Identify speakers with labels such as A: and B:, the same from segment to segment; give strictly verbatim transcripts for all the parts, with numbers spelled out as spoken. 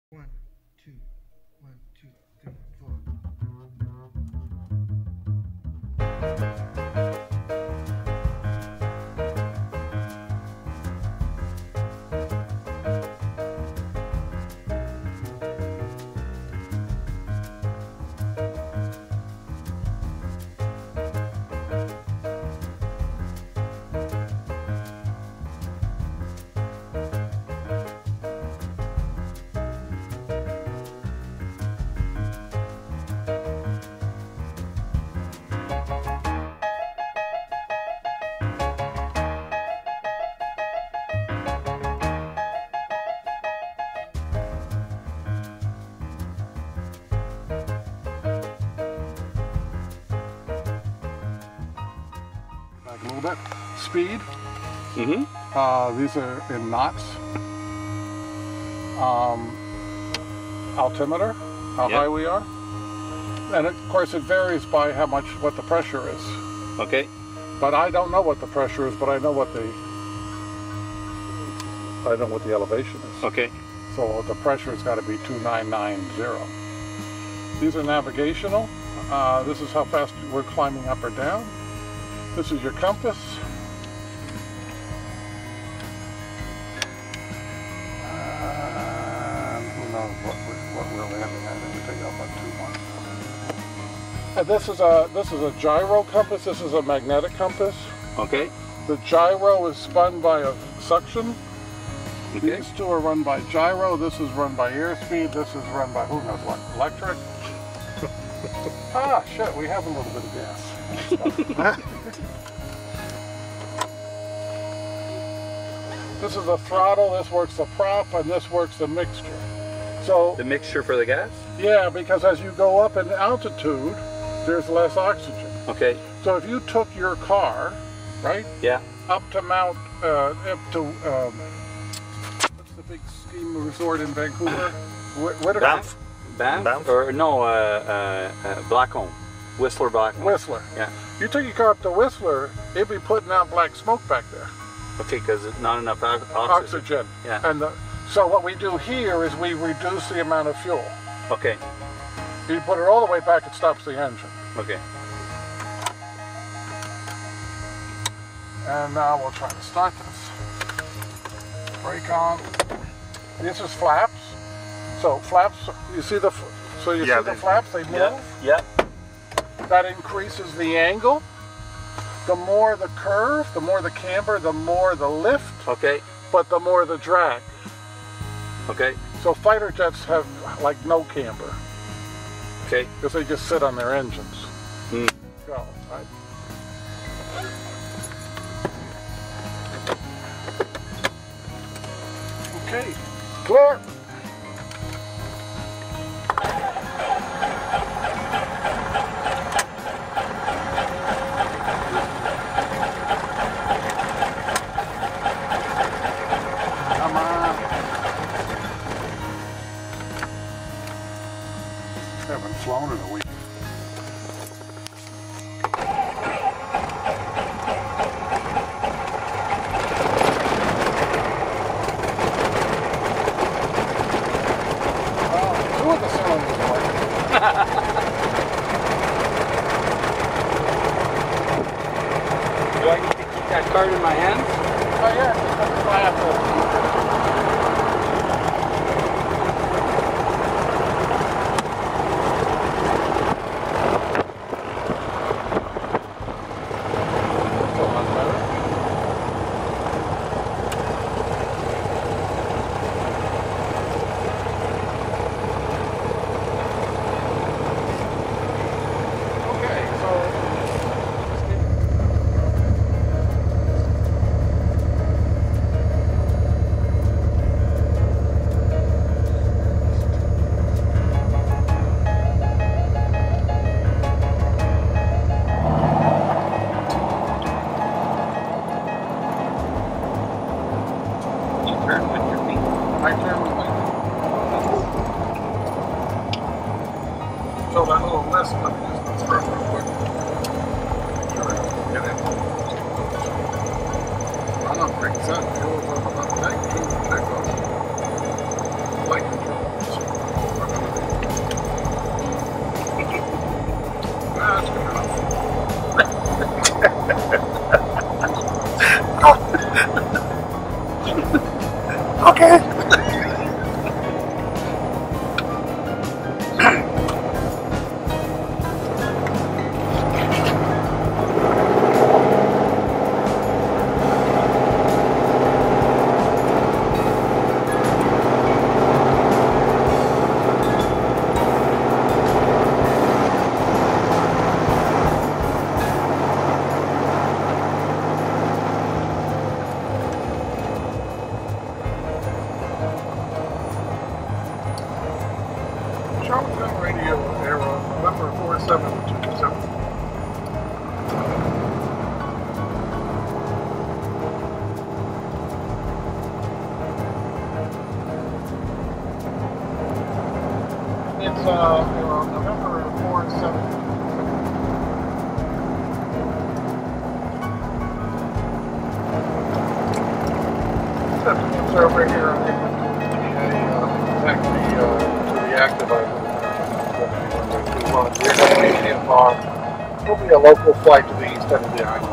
A: One, two, one, two, three, four.
B: Back a little bit. Speed.
C: Mm-hmm.
B: Uh, these are in knots. Um, altimeter, how
C: Yep.
B: high we are. And of course it varies by how much, what the pressure is.
C: Okay.
B: But I don't know what the pressure is, but I know what the, I know what the elevation is.
C: Okay.
B: So the pressure has got to be two nine nine zero. These are navigational. Uh, this is how fast we're climbing up or down. This is your compass. And who knows what we're, what we're landing at. Let me take out my two one. And this is a this is a gyro compass. This is a magnetic compass.
C: Okay.
B: The gyro is spun by a suction.
C: Okay.
B: These two are run by gyro. This is run by airspeed. This is run by who knows what, electric. Ah, shit, we have a little bit of gas. This is the throttle, this works the prop, and this works the mixture. So,
C: The mixture for the gas?
B: yeah, because as you go up in altitude, there's less oxygen.
C: Okay.
B: So if you took your car, right,
C: Yeah.
B: up to Mount, uh, up to, um, what's the big ski resort in Vancouver? Wh- What
C: Banff. Banff?
D: Banff?
C: Or no, uh, uh, uh, Blackcomb. Whistler Blackcomb.
B: Whistler.
C: Yeah.
B: You took your car up to Whistler, it'd be putting out black smoke back there.
C: Okay, because not enough o- oxygen.
B: Oxygen.
C: Yeah.
B: And the, so what we do here is we reduce the amount of fuel.
C: Okay.
B: You put it all the way back, it stops the engine.
C: Okay.
B: And now we'll try to start this. Brake on. This is flaps. So flaps, you see the, f- so you
D: Yeah,
B: see the
D: they-
B: flaps, they move.
C: Yeah. Yeah.
B: That increases the angle. The more the curve, the more the camber, the more the lift,
C: Okay.
B: but the more the drag.
C: Okay.
B: So fighter jets have like no camber
C: Okay.
B: because they just sit on their engines.
C: Mm.
B: Go, right? Okay, clear. Come on. Haven't flown in a week. Well, two of the cylinders are working.
C: Do I need to keep that card in my hands?
B: Oh yeah, that's why I have to. So much better. Okay, so
C: You turn with your feet.
B: I turn with my So that little list, let me just start real quick. Sure, get it. Unaffected fuel of negative takeoff. Flight control. seven two seven. It's uh, you know, November four and seven. It's over here. I think the uh, actually uh, to the active I will be a local flight to the east end of the island.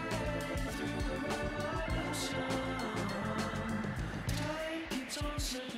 D: Don't